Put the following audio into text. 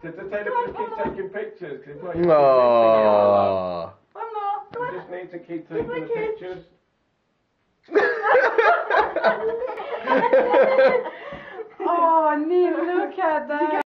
Just keep taking pictures. Aww. One more. You just need to keep taking the pictures. Oh, Neil, look at that.